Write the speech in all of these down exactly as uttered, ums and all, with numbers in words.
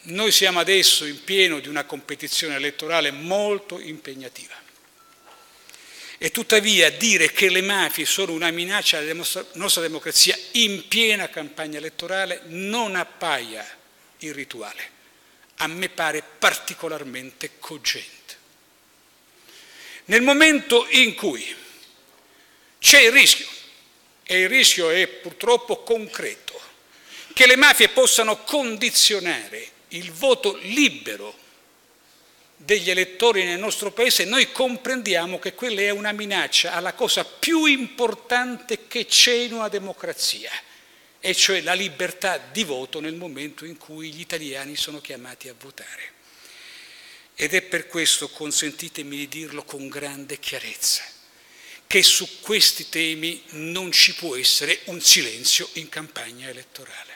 Noi siamo adesso in pieno di una competizione elettorale molto impegnativa e tuttavia dire che le mafie sono una minaccia alla nostra democrazia in piena campagna elettorale non appaia irrituale, a me pare particolarmente cogente. Nel momento in cui c'è il rischio, e il rischio è purtroppo concreto, che le mafie possano condizionare il voto libero degli elettori nel nostro Paese, noi comprendiamo che quella è una minaccia alla cosa più importante che c'è in una democrazia, e cioè la libertà di voto nel momento in cui gli italiani sono chiamati a votare. Ed è per questo, consentitemi di dirlo con grande chiarezza, che su questi temi non ci può essere un silenzio in campagna elettorale.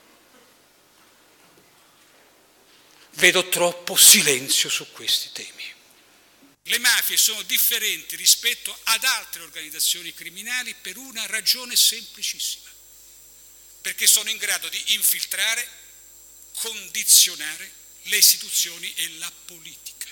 Vedo troppo silenzio su questi temi. Le mafie sono differenti rispetto ad altre organizzazioni criminali per una ragione semplicissima, perché sono in grado di infiltrare, condizionare le istituzioni e la politica.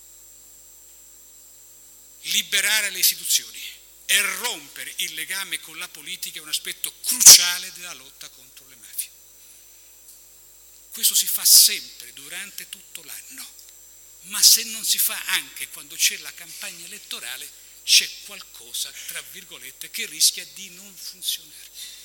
Liberare le istituzioni e rompere il legame con la politica è un aspetto cruciale della lotta contro le mafie. Questo si fa sempre, durante tutto l'anno, ma se non si fa anche quando c'è la campagna elettorale, c'è qualcosa, tra virgolette, che rischia di non funzionare.